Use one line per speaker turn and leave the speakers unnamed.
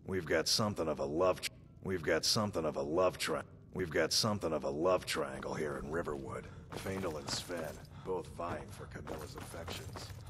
We've got something of a love triangle here in Riverwood. Faendal and Sven, both vying for Camilla's affections.